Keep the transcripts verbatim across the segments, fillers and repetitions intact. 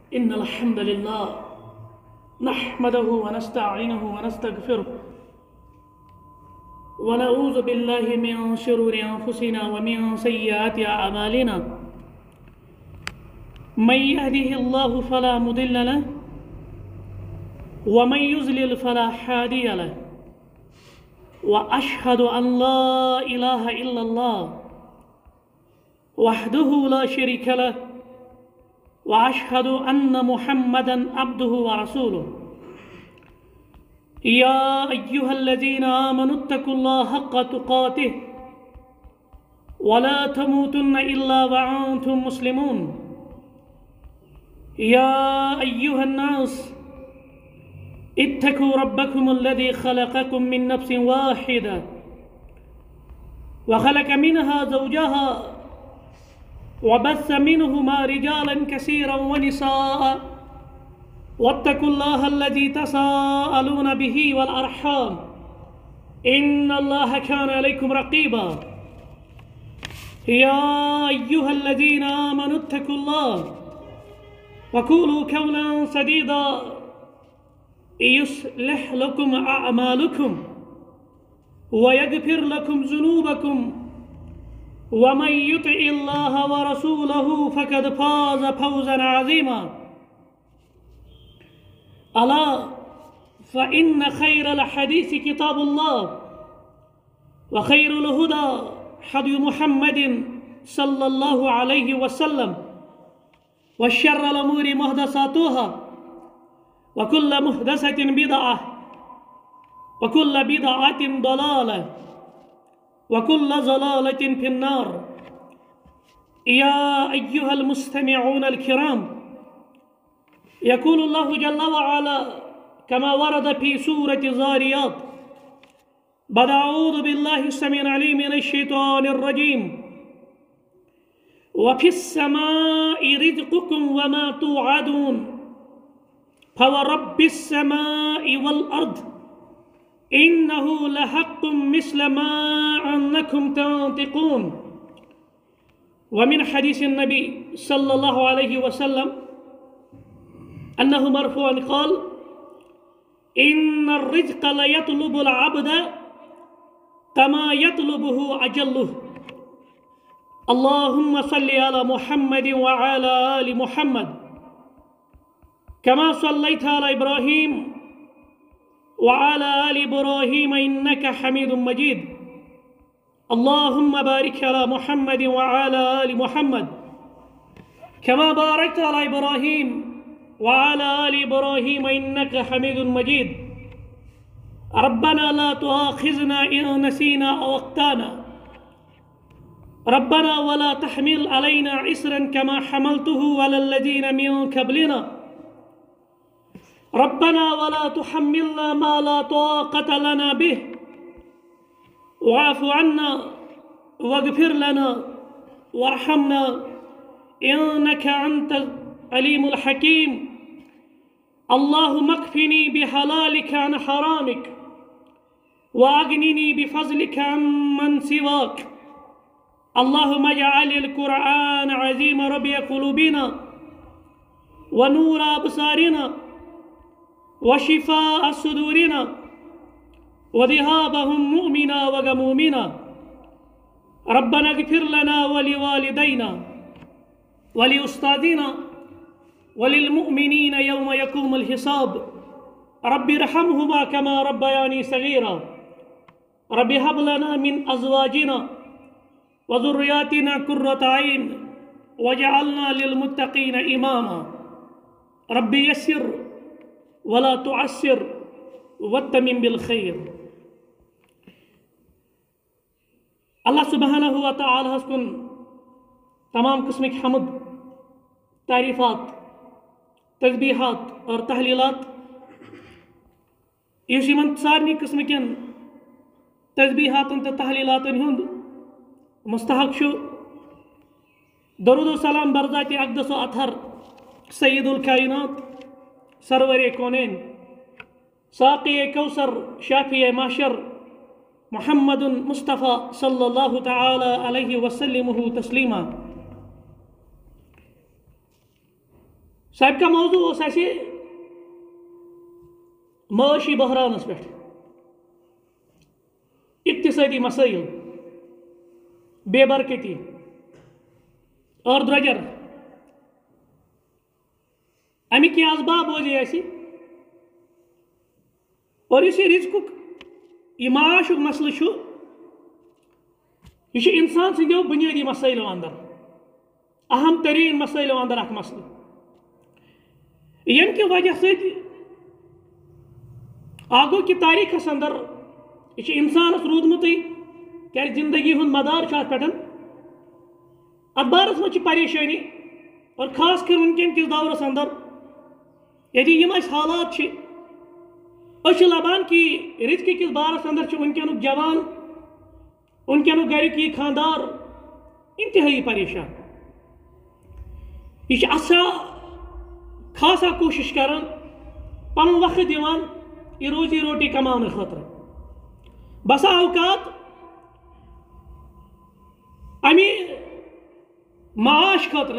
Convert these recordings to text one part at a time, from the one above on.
إن الحمد لله نحمده ونستعينه ونستغفره ونعوذ بالله من شرور أنفسنا ومن سيئات أعمالنا من يهده الله فلا مضل له ومن يضلل فلا هادي له وأشهد أن لا إله إلا الله وحده لا شريك له وأشهد أن محمدًا عبده ورسوله يا أيها الذين آمنوا اتقوا الله حق تقاته ولا تموتن إلا وأنتم مسلمون يا أيها الناس اتقوا ربكم الذي خلقكم من نفس واحدة وخلق منها زوجها وبث منهما رجالا كثيرا ونساء واتقوا الله الذي تساءلون به والأرحام إن الله كان عليكم رقيبا يا أيها الذين آمنوا اتقوا الله وقولوا قولا سديدا يصلح لكم أعمالكم ويغفر لكم ذنوبكم ومن يطع الله ورسوله فقد فاز فوزا عظيما ألا فإن خير الحديث كتاب الله وخير الهدى هدي محمد صلى الله عليه وسلم وشر الأمور محدثاتها وكل محدثة بدعة وكل بدعة ضلالة وكل ضلالة في النار يا أيها المستمعون الكرام يقول الله جل وعلا كما ورد في سورة الذاريات بعد أعوذ بالله السميع العليم من الشيطان الرجيم وفي السماء رزقكم وما توعدون فورب السماء والأرض إنه لحق مثل ما أنكم تنطقون. ومن حديث النبي صلى الله عليه وسلم أنه مرفوعا قال إن الرزق لا يطلب العبد كما يطلبه أجله. اللهم صل على محمد وعلى آل محمد كما صليت على إبراهيم وعلى آل إبراهيم إنك حميد مجيد. اللهم بارك على محمد وعلى آل محمد كما باركت على إبراهيم وعلى آل إبراهيم إنك حميد مجيد. ربنا لا تؤاخذنا إن نسينا أو أخطأنا ربنا ولا تحمل علينا عسرا كما حملته على الذين من قبلنا ربنا ولا تحملنا ما لا طاقة لنا به واعف عنا واغفر لنا وارحمنا إنك أنت العليم الحكيم. اللهم اكفني بحلالك عن حرامك وأغنني بفضلك عمن سواك. اللهم اجعل القرآن عظيم ربيع قلوبنا ونور أبصارنا وشفاء صدورنا وذهاب همومنا وغمومنا. ربنا اغفر لنا ولوالدينا ولأستاذنا وللمؤمنين يوم يقوم الحساب. رب ارحمهما كما ربياني صغيرا. رب هب لنا من أزواجنا وذرياتنا قرة عين واجعلنا للمتقين إماما. رب يسر ولا تعسر واتمم بالخير. अल्लाह सुबहानहु व तआला हस्कुन तमाम किस्म की हमद तारीफ़ात तस्बीहात और तहलीलात इस यमन सारनी किस्म कन तस्बीहातन तो तहलीलातन हुंद मुस्तहक छु दरूद व सलाम बरज़ात अक़दस व अतहर सय्यदुल कायनात सरवर कौनैन साक़ी कौसर शाफ़ी माशर मुहम्मद मुस्तफ़ा सल्लल्लाहु तआला अलैहि वसल्लम तस्लीमा। سابقہ موضوع اس ایسے معاشی بحرانس پہ اقتصادی مسائل بے برکتی اور درجر امیک کی اسباب وجہ ایسی اور اسی رزق یہ معاش مسئلہ چھو یہ انسان سندیو بنیادی مسائل اندر اہم ترین مسائل اندر اخ مسئلہ یم کی وجہ سے آگو کی تاریخ اندر یہ انسانس رودمت کیا زندگی ہند مدار پہ ات بارس مجھ پریشانی اور خاص کر ونکن کس دورس اندر یعنی یم اس حالات اچھ لبان کہ رزق کس بارس اندر ونکن جوان ونکن گرک یہ خاندار انتہائی پریشان یہ اصا خاصا کوشش کران پن وقت دیوان یہ روزی روٹی کمان خاطر بسا اوقات امی معاش خاطر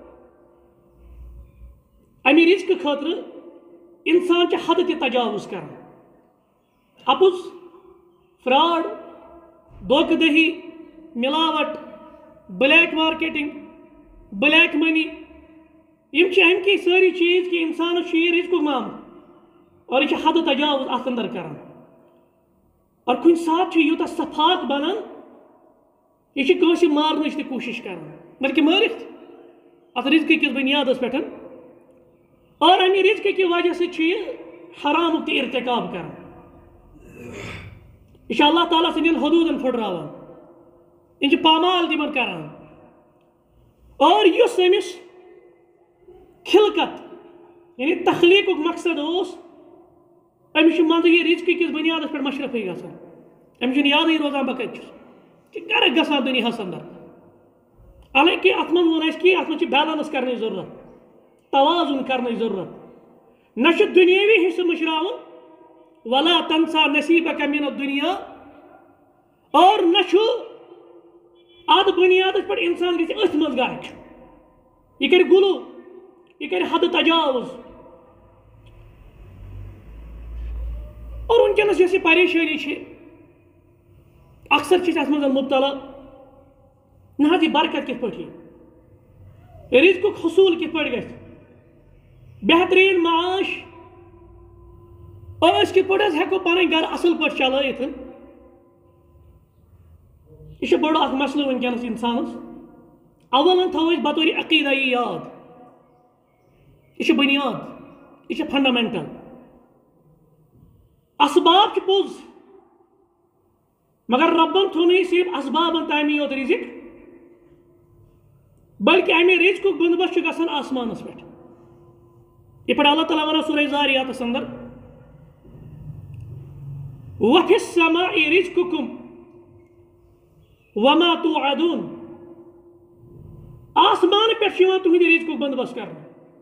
امی رزق خاطر انسان چھ حد تہ تجاوز کران اپز فراڈ دھوکہ دہی ملاوٹ بلیک مارکیٹنگ بلیک منی یم چھ ام کی ساری چیز کہ انسان یہ رزق مام اور یہ حد تجاوز ات اندر کران اور کن سات یوتہ صفات بنان یہ کنس مارنچ تہ کوشش کران بلکہ مارت ات رزق کس بنیادس پہ اور امی رزق کی وجہ سے یہ حرام تہ ارتکاب کران یہ اللہ تعالیٰ سندین حدودن پھٹراوان ان پامال دمن کران اور اس امس خلقت یعنی تخلیق مقصد اس امس مز یہ رزق کس بنیادس پہ مشرفی گژھان امس یاد روزان بہ کتھ کہ گر گژھان دنیاہس اندر حالانکہ ات من ون کہ ات من بیلنس کرنے ضرورت توازن کرنے ضرورت نہ دنیاوی حصہ مشراون ولا تنسا نصیبک من الدنیا اور نہ ات بنیاد پہ انسان گھس ات مز گرچ یہ کر گلو یہ کر حد تجاوز اور ونکس یہ پریشانی اکثر ات مز مبتلا نہ یہ برکت کت پہ رزق حصول کت پہ گھس بہترین معاش اور اس کت پہ ہیکو پن گھر اصل پہ چلائت یہ بڑا اخ مسئلہ ونکس انسانس اول تھو بطور عقیدہ یاد یہ بنیاد یہ فنڈامنٹل اسباب پوز مگر ربن تھو نہیں صرف اسباب تعمی یوت رزق بلکہ امی رزق بندوبست گژھان آسمانس پہ یہ پڑھ اللہ تعالیٰ ونان سورہ زاریات اندر وفی السماء رزقکم وما توعدون آسمان پہ تہند رزق بندوبست کرنا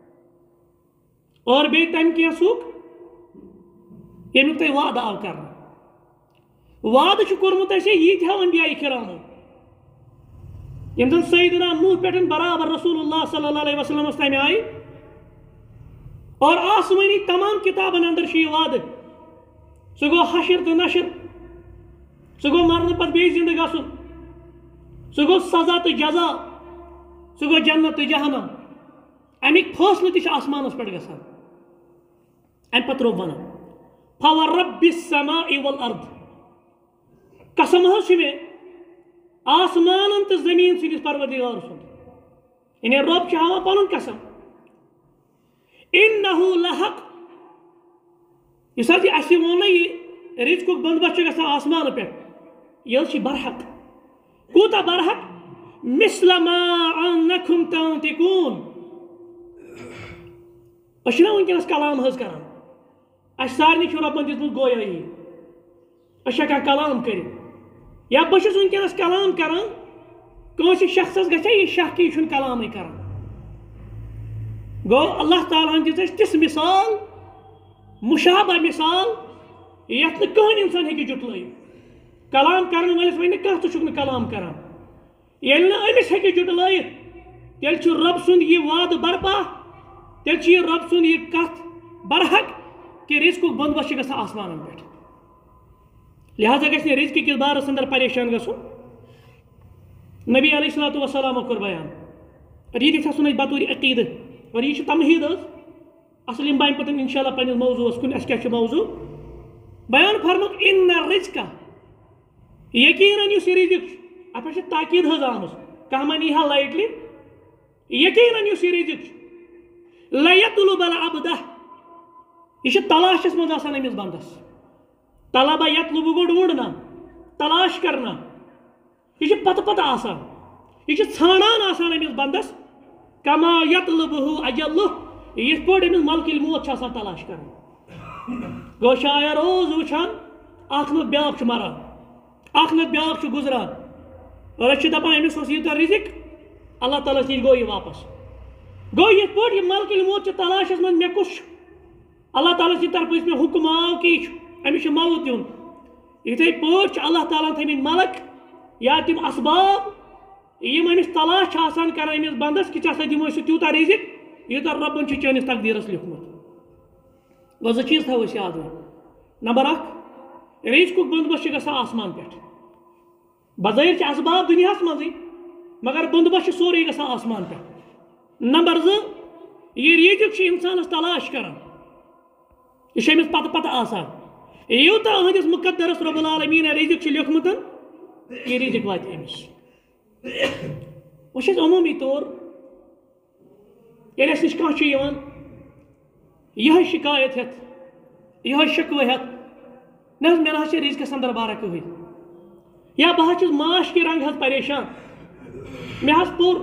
اور بی تم کی سوک یمیک تہ وعدہ آو کرنا وعدہ کورمت اسے یہ انبیاء کرامو یم زن سیدنا نوح پہ برابر رسول اللہ صلی اللہ علیہ وسلم تم آئی اور آسمانی تمام کتابن اندر یہ وعدہ سہ گو حشر تو نشر سہ گو مرنے پتہ بیٚیہِ زندہ گژھُن سہ گو سزا تو جزا سہ گو جنت تو جہنم امیک فٲصلہٕ تہ آسمانس پہ گژھان ام پتہ رب ونان فورب السماء والارض قسم حظ چھ مےٚ آسمان تو زمین سندس پروردگار سند یعنی رب چھ ہاوان پنن قسم انه لحق اس حظ یہ اسی وون یہ رزق بندوبست گژھان آسمان پہ یہ برحق کوتا برحق مثل ما انکم تنطقون اچھا ونکس کلام حظ کران اس سارنی چھ ربن دتمت گویائی اچھا کا کلام کر یا بہت ونکس کلام کران کنس شخصس گھا یہ شک کہ یہ کلام کران گو اللہ تعالیٰ دِژ اَسہِ تِژھ مثال مشابہ مثال یتھ نہٕ کٕہٕنۍ انسان ہیٚکہِ جُٹلٲیِتھ کلام کرن وٲلِس وَنہِ نہٕ کانٛہہ تہِ چھُکھ نہٕ کلام کران ییٚلہِ نہٕ أمِس ہیٚکہِ جُٹلٲیِتھ تیٚلہِ چھُ رۄب سُنٛد یہِ وعدٕ برپا تیل چھ یہ رب سن یہ کت برحق کہ رزق بندوبست گژھان آسمان پہ لہذا گژھِ نہٕ رزق کس بارس اندر پریشان گژھُن نبی علیہ الصلوۃ والسلام کور بیان اور یہ گژھِ آسُن اَسہِ بطور عقیدٕ اور یہ تمہید حظ اصل یم بہٕ پتہٕ انشاء اللہ پننس موضوعس کُن اَسہِ کیاہ چھُ موضوع بیان فرمُت ان الرزق یقیناً یُس یہ رزق چھُ اتھ پٮ۪ٹھ چھِ تاکید حظ آمٕژ کانٛہہ مہ نی ہا لایٹلی یقیناً یُس یہ رزق چھُ لیطلب العبدہ یہ چھُ تلاشس منٛز آسان أمِس بندس طلبہ یطلب گوٚو ڈھونڈنا تلاش کرنا یہ چھُ پتہٕ پتہٕ آسان یہ چھُ ژھانڈان آسان أمِس بندس کما یطلبہ اجلہ یِتھ پٲٹھۍ أمِس ملکل موت چھُ آسان تلاش کران گوٚو شاید روز وٕچھان اکھ نتہٕ بیٛاکھ چھُ مران اکھ نتہٕ بیٛاکھ چھُ گُزران اور أسۍ چھِ دپان أمِس اوس یوٗتاہ رزق اللہ تعالیٰ نِش گوٚو یہِ واپس گوٚو یِتھ پٲٹھۍ یہِ ملکل موت چھِ تلاشس منٛز مےٚ کُس چھُ اللہ تعالیٰ سٕنٛدِ طرفہٕ یُس مےٚ حُکم آو کہِ یہِ چھُ أمِس چھُ موت دیُن یِتھَے پٲٹھۍ چھُ اللہ تعالیٰ ہن تھٲیمٕتۍ ملک یا تِم اسباب یِم أمِس تلاش چھِ آسان کران أمِس بندس کہِ ژےٚ ہسا دِموے سُہ تیوٗتاہ رزق یوٗتاہ رۄبن چھُ چٲنِس تقدیٖرس لیوٗکھمُت گوٚو زٕ چیٖز تھاو أسۍ یاد وۄنۍ نمبر اکھ رزقُک بندوبست چھُ گژھان آسمان پٮ۪ٹھ بظٲہِر چھِ اسباب دُنیاہس منٛزٕے مگر بندوبست چھُ سورُے گژھان آسمان پٮ۪ٹھ نمبر زٕ یہِ رزق چھُ انسانس تلاش کران یہ چھُ أمِس پتہٕ پتہٕ آسان یوٗتاہ أہنٛدِس مُقدرس رۄب العالمیٖن رزق چھُ لیوٗکھمُت یہِ رزق واتہِ أمِس وۄنۍ چھِ أسۍ عموٗمی طور ییٚلہِ اَسہِ نِش کانٛہہ چھُ یِوان یِہوٚے شِکایت ہٮ۪تھ یِہوٚے شِکوٕ ہٮ۪تھ نہ حظ مےٚ نہ حظ چھِ رزقس اندر بارہ کٕہٕنۍ یا بہٕ حظ چھُس معاش کہِ رنٛگہٕ حظ پریشان مےٚ حظ پوٚر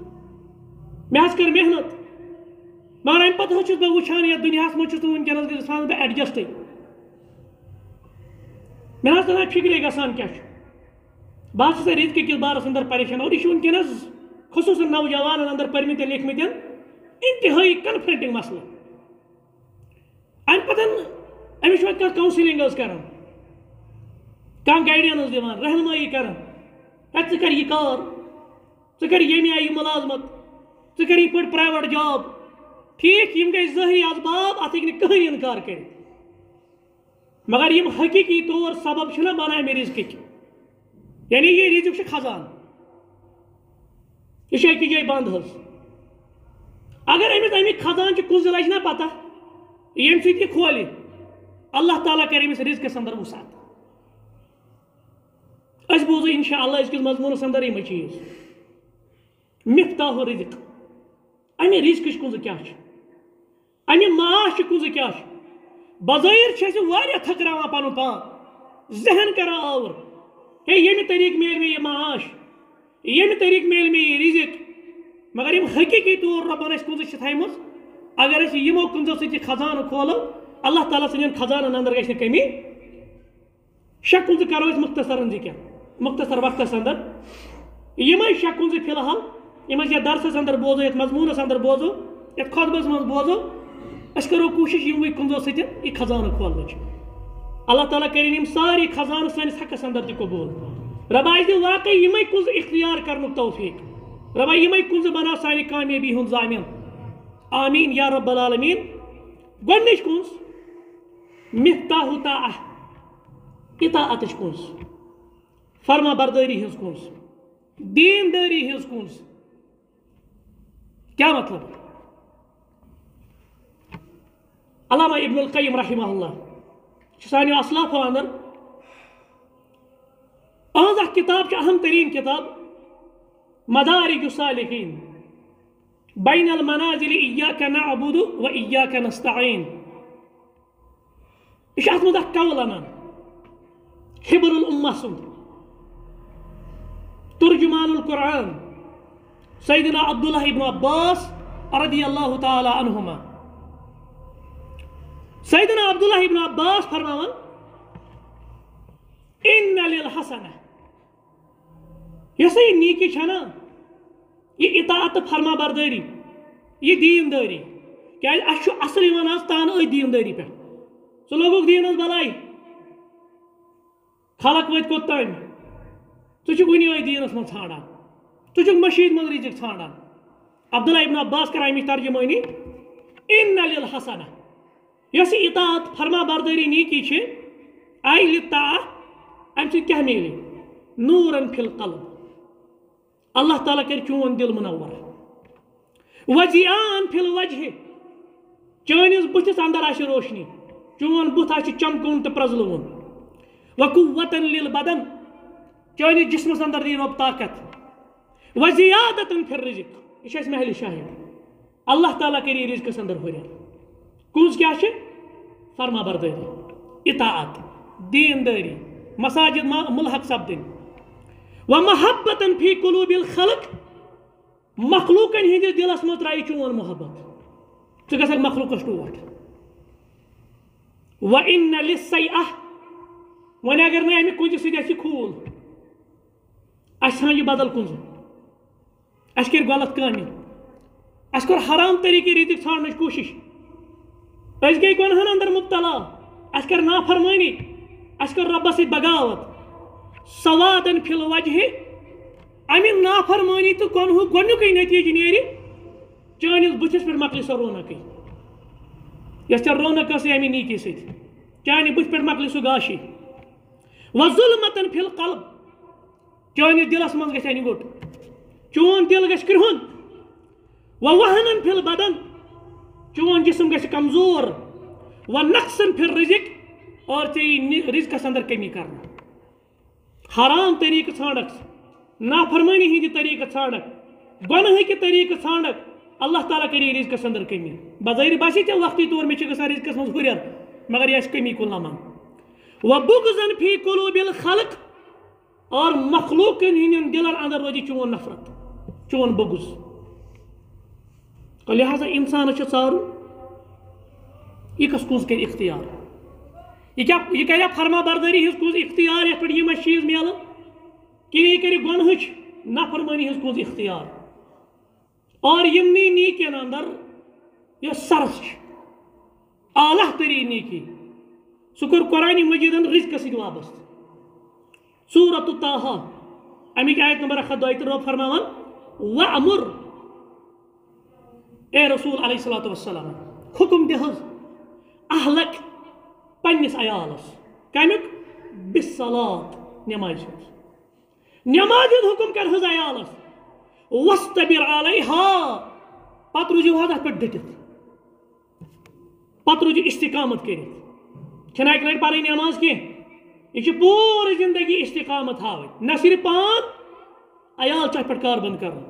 مےٚ حظ کٔر محنت مگر امہِ پتہٕ حظ چھُس بہٕ وٕچھان یتھ دُنیاہس منٛز چھُس نہٕ وٕنکٮ۪نس گژھان بہٕ ایڈجسٹٕے مےٚ نہ حظ چھُنہٕ فِکرے گژھان کیٛاہ چھُ بہٕ حظ چھُس رزقہٕ کِس بارس اندر پریشان اور یہِ چھُ وٕنکٮ۪نس خصوٗصن نوجوانن اندر پٔرمٕتٮ۪ن لیکھمٕتٮ۪ن انتہٲیی کنفرنٹنگ مسلہٕ امہِ پتہٕ أمِس چھُ وۄنۍ کانٛہہ کاونسلنگ حظ کران کانٛہہ گایڈنس دِوان رہنمٲیی کران ہے ژٕ کر یہِ کار ژٕ کر ییٚمہِ آیہِ یہِ مُلازمت ژٕ کر یِتھ پٲٹھۍ پرٛایویٹ جاب ٹھیٖک یِم گٔے ظٲہری اسباب اتھ ہیٚکہِ نہٕ کٕہٕنۍ انکار کٔرِتھ مگر یِم حقیٖقی طور سبب چھِنہ بنان امہِ رزقٕکۍ یعنی یہِ رزق چھُ کھسان یہِ چھُ أکِس جایہِ بنٛد حظ اگر أمِس امیُک خزانچہِ کُنٛزٕ لجہِ نہ پتہ ییٚمہِ سۭتۍ یہِ کھولہِ اللہ تعالیٰ کرِ أمِس رزقس اندر وُسعت أسۍ بوزو انشاء اللہ أزکِس مضموٗنس اندر یِمے چیٖز مفتاح رزق امہِ رزقٕچ کُنٛزٕ کیٛاہ چھِ امہِ معاشچہِ کُنٛزٕ کیٛاہ چھِ بظٲہِر چھِ اَسہِ واریاہ تھٔکراوان پنُن پان ذہن کران آوُر ہے ییٚمہِ طریٖقہٕ میلہِ مےٚ یہِ معاش ییٚمہِ طریٖقہٕ میلہِ مےٚ یہِ رزق مگر یِم حقیٖقی طور رۄبن اَسہِ کُنٛزٕ چھِ تھایمٕژ اگر أسۍ یِمو کُنٛزو سۭتۍ یہِ خزانہٕ کھولو اللہ تعالیٰ سٕنٛدٮ۪ن خزانن اندر گژھِ نہٕ کٔمی شےٚ کُنٛزٕ کرو أسۍ مختصرن ذِکر مختصر وقتس اندر یِمے شےٚ کُنٛزٕ فی الحال یِم أسۍ یتھ درسس اندر بوزو یتھ مضموٗنس اندر بوزو یتھ خۄطبس منٛز بوزو أسۍ کرو کوٗشش یِموٕے کُنٛزو سۭتۍ یہِ خزانہٕ کھولنٕچ اللہ تعالیٰ کٔرِنۍ یِم ساری خزانہٕ سٲنِس حقس اندر تہِ قبوٗل رۄبا اَسہِ دِ واقعی یِمے کُنٛزٕ اختیار کرنُک توفیٖق رۄبا یِمے کُنٛزٕ بناو سانہِ کامیٲبی ہُنٛد ضامن آمیٖن یا رب العالمیٖن گۄڈنِچ کُنٛز مفتاح طاعہ اطاعتٕچ کُنٛز فرما بردٲری ہٕنٛز کُنٛز دیٖندٲری ہٕنٛز کُنٛز کیٛاہ مطلب علامہ ابن القیم رحمہ اللہ چھُ سانیو اسلافو اندر اہنٛز اکھ کِتاب چھِ اہم تریٖن کِتاب مدارج الصالحین بین المنازل ایاک نعبد و ایاک نستعین یہ چھُ اتھ منٛز اکھ قول انان حبر الامہ سُنٛد ترجمان القرآن سیدنا عبداللہ ابن عباس رضی اللہ تعالی عنہما سیدنا عبداللہ ابن عباس فرماوان ان للحسنہ یۄس یہ نیکی چھےٚ نا یہ اطاعت تہٕ فرما بردٲری یہ دیٖندٲری کیٛازِ اَسہِ چھُ اصل یِوان آز تانہٕ أتھۍ دیٖندٲری پٮ۪ٹھ ژٕ لوگُکھ دیٖن حظ بلاے خلق وٲتۍ کوٚتام ژٕ چھُکھ وُنہِ أتھۍ دیٖنس منٛز ژھانڈان ژٕ چھُکھ مشیٖد منٛز رزق ژھانڈان عبداللہ ابن عباس کران اَمِچ ترجمٲنی ان للحسنہ یس اطاعت فرما برداری نیکی چھ آئی لطاعہ ام سے کیا میلے نورن فی القلب اللہ تعالیٰ کر چون دل منور وضیان فی الوجہ چانس بتس اندر آش روشنی چون بت آش چمکون تو پرزلون وقوتن للبدن چانس جسمس اندر دی رب طاقت وزیادتن فی الرزق یہ محل شاہد اللہ تعالیٰ کری رزقس اندر ہوریر کونز کیا چھ فرما برداری اطاعت دین داری مساجد ملحق سپدن ومحبتن فی قلوب الخلق مخلوقن ہندس دلس مز ترائی چون محبت ثہ گھک مخلوقس ٹوٹ وَإِنَّ لِلسَّيْئَةِ وۄنۍ اگر نہٕ امہِ کُنجہِ سۭتۍ اَسہِ کھوٗل اَسہِ ژھانٛڈ یہِ بدل کُنزٕ اَسہِ کٔرۍ غلط کامہِ اَسہِ کوٚر حرام طریٖقہٕ رِزق ژھانٛڈنٕچ کوٗشش أسۍ گٔے گۄنہن اندر مُبتلا اَسہِ کٔر نافرمٲنی اَسہِ کٔر رۄبس سۭتۍ بغاوت سوادن فی الوجہ امہِ نافرمٲنی تہٕ گۄنہُک گۄڈنیُکُے نتیٖجہٕ نیرِ چٲنِس بٕتھِس پٮ۪ٹھ مۄکلہِ سۄ رونقٕے یۄس ژےٚ رونق ٲسٕے امہِ نیٖکی سۭتۍ چانہِ بٕتھِ پٮ۪ٹھ مۄکلہِ سُہ گاشی وظُلمتن فی القلب چٲنِس دلس منٛز گژھِ انہِ گوٚٹ چون دل گژھِ کرٛہُن ووہنن فی البدن چون جسم گژھِ کمزور ونقصن فی الرزق اور ژےٚ یی رزقس اندر کمی کرنہٕ حرام طریقہٕ ژھانڈکھ نافرمٲنی ہٕنٛدِ طریقہٕ ژھانڈکھ گۄنہٕکہِ طریقہٕ ژھانڈکھ اللہ تعالیٰ کری رزقس اندر کمی بظٲہر باسے ژےٚ وقتی طور مےٚ چھِ گژھان رزقس منٛز ہُریر مگر یہِ آسہِ کمی کُن لمان وبغضن فی قلوب الخلق اور مخلوقن ہٕنٛدٮ۪ن دلن اندر روزِ چون نفرت چون بغض لہذا انسانس چھُ ژارُن یہِ کس کُنز کرِ اختیار یہ کیا یہ کریا فرما برداری ہز کُنز اختیار یتھ پٮ۪ٹھ یِم چیٖز میلن کِنہٕ یہِ کرِ گۄنہٕچ نافرمٲنی ہٕنٛز کُنز اختیار اور یمنی نیٖکین اندر یۄس سرس چھِ اعلیٰ ترین نیٖکی سُہ کوٚر قرآنِ مجیدن رزقس سۭتۍ وابستہٕ سورۃ طٰہٰ امیِکۍ آیت نمبر اکھ ہتھ دۄیہِ تٕرٛہ رۄب فرماوان وَأَمُر اے رسول علیہ الصلوۃ والسلام حکم دِ حظ اہلک پننس عیالس کمیُک بِالصلاۃ نمازِ ہُنٛد نمازِ ہُنٛد حکم کر حظ عیالس وَاصْطَبِرْ عَلَيْهَا پتہٕ روٗزِو حظ اتھ پٮ۪ٹھ ڈٔٹِتھ پتہٕ روٗزِو استقامت کٔرِتھ چھنہٕ اکہِ لٹہِ پرٕنۍ نماز کینٛہہ یہِ چھِ پوٗرٕ زندگی استقامت ہاوٕنۍ نہ صرف پان عیال چھِ اتھ پٮ۪ٹھ کاربند کرُن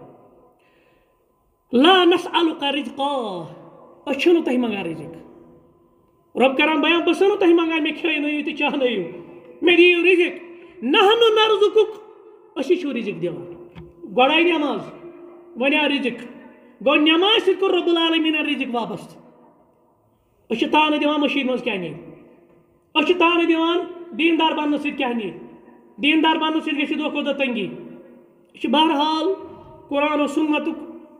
لا نسألُکَ رِزْقًا أسۍ چھِنہٕ تۄہہِ منٛگان رزق رۄب کران بیان بہٕ چھُسو نہٕ تۄہہِ منٛگان مےٚ کھیٚیِنٲیِو تہٕ چاہنٲیِو مےٚ دِیِو رزق نحنُ نرزُقُک أسی چھِو رزق دِوان گۄڈٕ آیہِ نماز وۄنۍ آو رزق گوٚو نماز سۭتۍ کوٚر رۄب العالمیٖنن رزق وابستہٕ أسۍ چھِ تانہٕ دِوان مٔشیٖد منٛز کیٛاہ نیرِ أسۍ چھِ تانہٕ دِوان دیندار بننہٕ سۭتۍ کیٛاہ نیرِ دیندار بننہٕ سۭتۍ گژھِ دۄہ کھۄتہٕ دۄہ تنگی یہِ چھِ بہرحال قرآن و سنتُک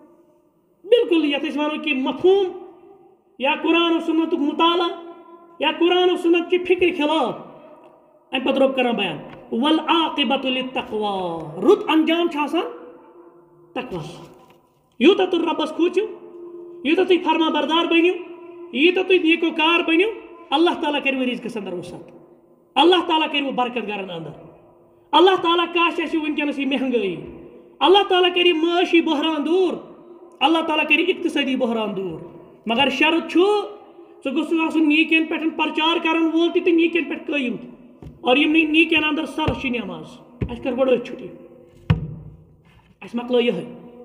بالکل یتھ أسۍ وَنو کہِ مفہوٗم یا قرآن و سنتُک مطالعہ یا قرآن و سنت کہِ فکرِ خلاف امہِ پتہٕ رۄب کران بیان والعاقبۃ للتقویٰ رُت انجام چھُ آسان تقویٰ یوٗتاہ تُہۍ رۄبس کھوٗژِو یوٗتاہ تُہۍ فرما بردار بٔنِو یوٗتاہ تُہۍ نیٖکو کار بٔنِو اللہ تعالیٰ کروٕ رزقس اندر وسعت اللہ تعالیٰ کروٕ برکت گرن اندر اللہ تعالیٰ کاش آسہِ وٕنکیٚنس یہِ مہنگٲیی اللہ تعالیٰ کرِ معاشی بحران دوٗر اللہ تعالیٰ کرِ اقتصٲدی بحران دوٗر مگر شرط چھُ ژٕ گوٚژھ آسُن نیٖکین پٮ۪ٹھ پرچار کرن وول تہِ تہٕ نیٖکین پٮ۪ٹھ قٲیِم تہِ اور یِمنٕے نیٖکین اندر سرس چھِ نٮ۪ماز اَسہِ کر گۄڈٕ أتھۍ چھُٹی اَسہِ مۄکلٲو یِہٕے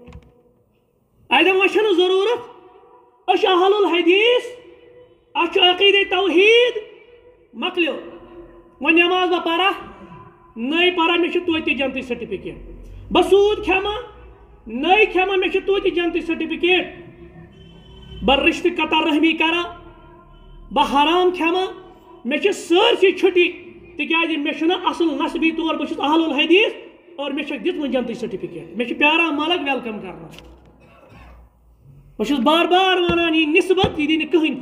اَسہِ دوٚپ وۄنۍ چھَنہٕ ضروٗرت أسۍ چھِ اہل الحدیث اَسہِ چھُ عقیٖدے توحیٖد مۄکلیو وۄنۍ نٮ۪ماز بہٕ پرا نٔے پرا مےٚ چھُ توتہِ جنتٕچ سرٹِفکیٹ بہٕ سوٗد کھٮ۪ما نٔے کھٮ۪ما مےٚ چھُ توتہِ جنتٕچ سرٹِفکیٹ بہٕ رشتہٕ قطع رحمی کرا بہٕ حرام کھٮ۪ما مےٚ چھِ سٲرسٕے چھُٹی تِکیٛازِ مےٚ چھُنہٕ اصل نسبی طور بہٕ چھُس اہل الحدیث اور مےٚ چھکھ دِژمٕژ جنتٕچ سرٹِفکیٹ مےٚ چھُ پیاران ملک ویلکم کرنہٕ بہٕ چھُس بار بار ونان یہِ نسبت یہِ دی نہٕ کٕہٕنۍ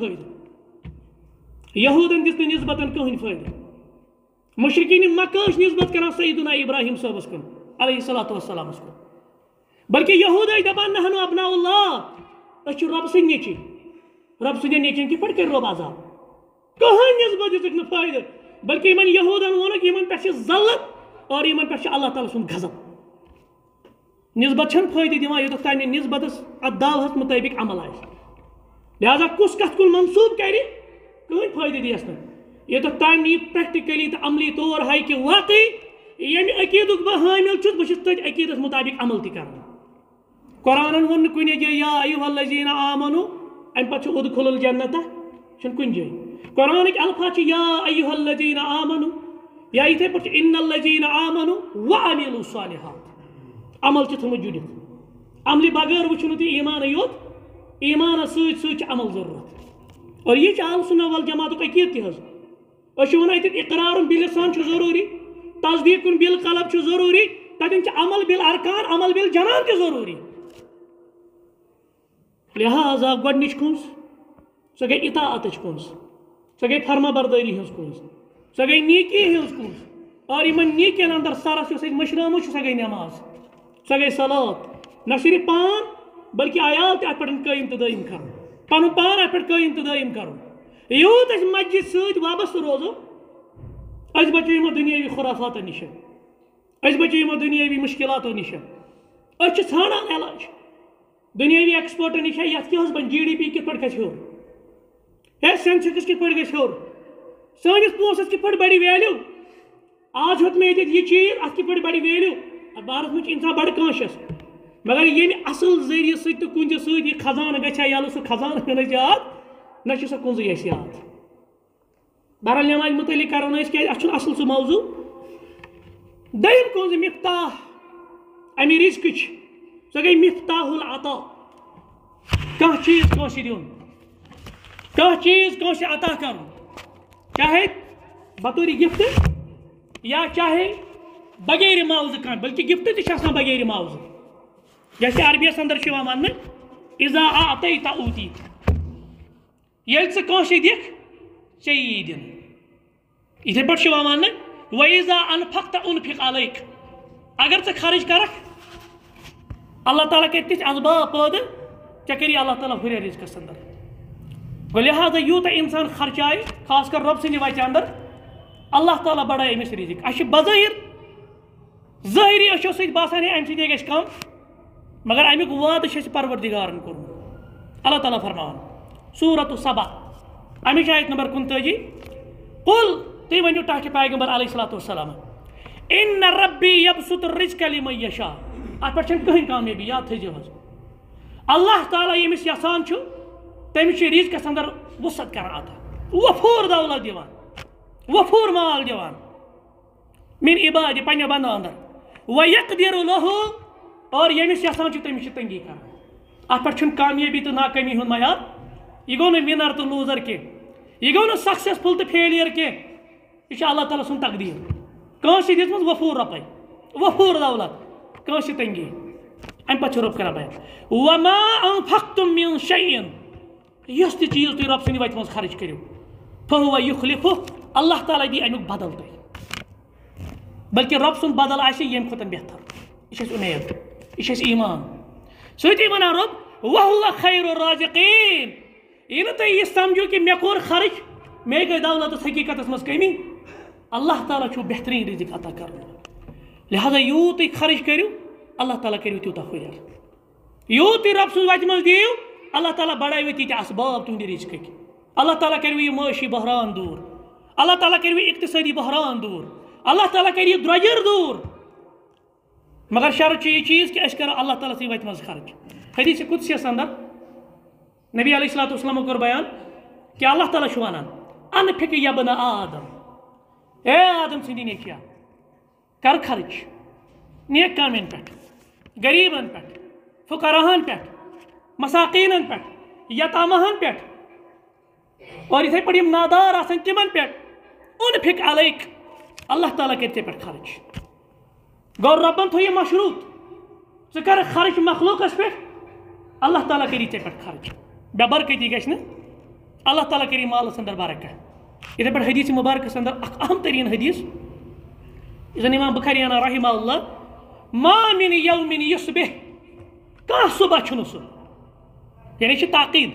فٲیدٕ یہوٗدن دِژ نہٕ نسبتن کٕہٕنۍ فٲیدٕ مشرقیٖنِ مکہ ٲسۍ نسبت کران سیدنا ابراہیم صٲبس کُن علیہ الصلوۃ والسلامس کُن بلکہ یہوٗد ٲسۍ دپان نحنُ ابناء اللہ أسۍ چھِ رۄبہٕ سٕنٛدۍ نیٚچِی رب سندین نیچن کی پٹ کر رب عذاب کہاں نسبت دتک نہ فائدہ بلکہ یمن یہودن وونک یمن پہ ذلت اور یمن پہ اللہ تعالیٰ سن غضب نسبت چھن فائدہ دیوان یوتک تام نسبت ات دعوت مطابق عمل آئے لہذا کس کت کل منصوب کر کہیں فائدہ دیس نا یوتک تام یہ پریکٹیکلی تو عملی طور ہائی کہ واقعی یم عقیدک بہ حامل چھس بہ چھس تت عقیدت مطابق عمل تہ کران قرآن ون کن جائے یا ایھا الذین آمنوا ام پتہ ادخلوا الجنت چھن کن جائے قرآن الفاظ یا ایھا الذین آمنوا یا یتھے پہ ان الذین آمنوا وعملوا الصالحات عمل چھ تھومت جڑت عملی بغیر وچھن تہ ایمان یوت ایمان سۭتۍ سۭتۍ چھِ عمل ضرورت اور یہ اہل سنہ والجماعتک عقیدہ تہ حظ أسۍ چھِ ونان ییٚتٮ۪تھ اقرار باللسان چھُ ضروٗری تصدیق بالقلب چھُ ضروٗری تتٮ۪ن چھُ عمل بالارکان عمل بالجنان تہ ضروٗری لہذا گۄڈنِچ کُنز سۄ گٔے اطاعتٕچ کُنز سۄ گٔے فرما بردٲری ہٕنٛز کُنز سۄ گٔے نیکی ہٕنٛز کُنز اور یِمن نیکین اندر سرس یۄس اَسہِ مٔشرٲمٕژ چھِ سۄ گٔے نٮ۪ماز سۄ گٔے صلات نہ صرف پان بلکہ عیال تہ اتھ پٮ۪ٹھ قٲیِم تہٕ دٲیِم کرُن پنُن پان اتھ پٮ۪ٹھ قٲیِم تہٕ دٲیِم کرُن یوٗت أسۍ مسجد سۭتۍ وابستہٕ روزو أسۍ بچو یِمو دُنیٲوی خُرافاتو نِش أسۍ بچو یِمو دُنیٲوی مُشکلاتو نِش أسۍ چھِ ژھانڈان علاج دُنیٲوی ایکسپورٹو نِش یتھ کیٛاہ حظ بنہِ جی ڈی پی کِتھ پٲٹھۍ گژھِ ہیوٚر ہے سینسیکس کِتھ پٲٹھۍ گژھِ ہیوٚر سٲنِس پونٛسس کِتھ پٲٹھۍ بڑِ ویلیوٗ آز ہیوٚت مےٚ ییٚتٮ۪تھ یہِ چیٖز اتھ کِتھ پٲٹھۍ بڑِ ویلیوٗ اتھ بارس منٛز چھُ اِنسان بڑٕ کانشس مگر ییٚمہِ اصل ذٔریعہٕ سۭتۍ تہٕ کُنزِ سۭتۍ یہِ خزانہٕ گژھِ ہا یلہٕ سُہ خزانہٕ چھُنہٕ اَسہِ یاد نہ چھُ سۄ کُنزٕے اَسہِ یاد بہرحال نٮ۪مازِ متعلق کرو نہٕ أسۍ کیٛازِ اَتھ چھُنہٕ اصل سُہ موضوٗع دوٚیِم کُنز مفتاح امہِ رزقٕچ سۄ گٔے مفتاح العطا کانٛہہ چیٖز کٲنٛسہِ دیُن کانٛہہ چیٖز کٲنٛسہِ عطا کرُن چاہے بطورِ گفٹ یا چاہے بغیر معاوضہٕ کانٛہہ بلکہ گفٹ تہِ چھِ آسان بغیر معاوضہٕ جیسے عربیس اندر چھُ یِوان وننہٕ اذا اعطیت اوتیت ییٚلہِ ژٕ کٲنٛسہِ دِکھ ژےٚ یی دِنہٕ یِتھے پٲٹھۍ چھُ یِوان وننہٕ وَإِذا أَنفَقْتَ أُنفِقْ عَلَيْكَ اگر ژٕ خرچ کرکھ اللہ تعالیٰ کرِ تِتھۍ اسباب پٲدٕ ژےٚ کری اللہ تعالیٰ ہُریر رزقس اندر گوٚو لہٰذا یوٗتاہ انسان خرچایہِ خاص کر رۄب سٕنٛدِ وتہِ اندر اللہ تعالیٰ بڑایہِ أمِس رزق اسہِ چھِ بظٲہر ظٲہری أچھو سۭتۍ باسان ہے امہِ سۭتۍ گژھِ کم مگر امیُک وعدٕ چھُ اَسہِ پروردگارن کوٚرمُت اللہ تعالیٰ فرماوان سورۃ سبا امِچ آیت نمبر کُنتٲجی قل تُہۍ ؤنِو ٹاٹھہِ پیغمبر علیہ الصلوۃ والسلام ان ربی یبسط الرزق لمن یشاء اتھ پٮ۪ٹھ چھنہٕ کٕہٕنۍ کامیٲبی یاد تھٲیزیو حظ اللہ تعالیٰ ییٚمِس یژھان چھُ تٔمِس چھُ رزقس اندر وسعت کران عطا وفور دولت دِوان وفور مال دِوان من عبادِ پننہِ بندو اندر ویقدر لہُ اور ییٚمِس یژھان چھُ تٔمِس چھِ تنگی کران اتھ پٮ۪ٹھ چھُنہٕ کامیٲبی تہٕ ناکٲمی ہُنٛد معیار یہ گوٚو نہٕ ونر تہٕ لوٗزر کینٛہہ یہ گوٚو نہٕ سکسیسفل تہٕ فیلیر کینٛہہ یہ چھُ اللہ تعالیٰ سُنٛد تقدیٖر کٲنٛسہِ دِژمٕژ وفور رۄپے وفور دولت کٲنٛسہِ تنگی امہِ پتہٕ چھُ رۄب کران بیان وما انفقتم من شیء یۄس تہِ چیٖز تُہۍ رۄب سٕنٛدِ وتہِ منٛز خرچ کٔرِو فہو یخلفہ اللہ تعالیٰ دی امیُک بدل تۄہہِ بلکہ رۄب سُنٛد بدل آسہِ ییٚمہِ کھۄتہٕ بہتر یہ چھِ اَسہِ اُمید یہ چھِ اَسہِ ایمان سۭتی ونان رۄب وہو خیر الرازقین یہِ نہٕ تُہۍ یہِ سمجھو کہ مےٚ کوٚر خرچ مے گٔے دولتس حقیٖقتس منٛز کمی اللہ تعالیٰ چھُ بہتریٖن رزق عطا کران لہذا یوٗت تُہۍ خرچ کٔرِو اللہ تعالیٰ کٔرِو تیوٗتاہ ہُریر یوٗت تُہۍ رۄب سٕنٛز وتہِ منٛز دِیِو اللہ تعالیٰ بڑٲیوٕ تیٖتیٛاہ اسباب تُہنٛدِ رزقٕکۍ اللہ تعالیٰ کٔرِو یہِ معٲشی بحران دوٗر اللہ تعالیٰ کٔرِو اقتصٲدی بحران دوٗر اللہ تعالیٰ کٔرِ یہِ درۄجر دوٗر مگر شرط چھُ یہِ چیٖز کہ أسۍ کرو اللہ تعالیٰ سٕنٛدِ وتہِ منٛز خرچ حدیث قدسیس اندر نبی علیہ الصلوۃ والسلامو کوٚر بیان کہ اللہ تعالیٰ چھُ ونان انفق یا بنی آدم اے آدم سٕنٛدِ نیٚچویا کر خرچ نیک کامٮ۪ن پٮ۪ٹھ غریٖبن پٮ۪ٹھ فقراہن پٮ۪ٹھ مساکیٖنن پٮ۪ٹھ یتاماہن پٮ۪ٹھ اور یِتھے پٲٹھۍ یِم نادار آسن تِمن پٮ۪ٹھ انفق علیک اللہ تعالیٰ کرِ ژےٚ پٮ۪ٹھ خرچ گوٚو رۄبن تھوٚو یہِ مشروٗط ژٕ کر خرچ مخلوٗقس پٮ۪ٹھ اللہ تعالیٰ کری ژےٚ پٮ۪ٹھ خرچ بے برکتی گژھِ نہٕ اللہ تعالیٰ کری مالس اندر برکت یِتھے پٲٹھۍ حدیث مبارکس اندر اکھ اہم تریٖن حدیث یُس زن امام بخاری انان رحمہ اللہ ما من یوم یصبح کانٛہہ صبح چھُنہٕ سُہ یعنی چھِ تاقیٖد